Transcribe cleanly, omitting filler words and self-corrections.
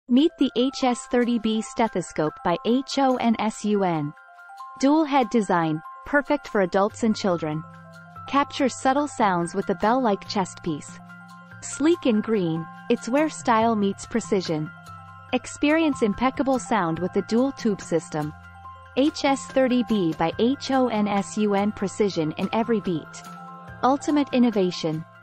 Meet the HS-30B stethoscope by HONSUN. Dual head design, perfect for adults and children. Captures subtle sounds with a bell-like chest piece. Sleek and green, it's where style meets precision. Experience impeccable sound with the dual tube system. HS-30B by HONSUN, precision in every beat. Ultimate innovation.